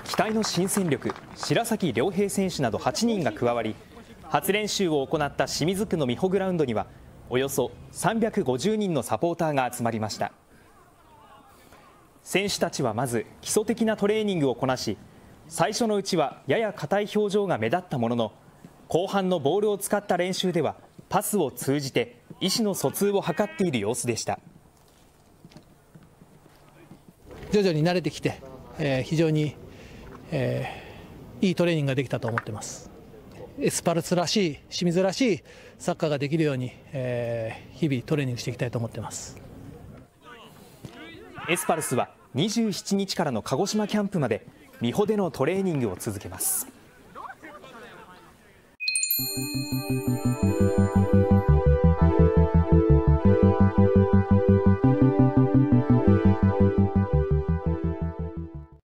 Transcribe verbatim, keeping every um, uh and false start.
期待の新戦力、白崎良平選手などはちにんが加わり、初練習を行った清水区の美穂グラウンドには、およそさんびゃくごじゅうにんのサポーターが集まりました。選手たちはまず基礎的なトレーニングをこなし、最初のうちはやや硬い表情が目立ったものの、後半のボールを使った練習ではパスを通じて意思の疎通を図っている様子でした。 徐々に慣れてきて、えー、非常に、えー、いいトレーニングができたと思っています。エスパルスらしい、清水らしいサッカーができるように、えー、日々トレーニングしていきたいと思っています。 エスパルスはにじゅうしちにちからの鹿児島キャンプまで美穂でのトレーニングを続けます。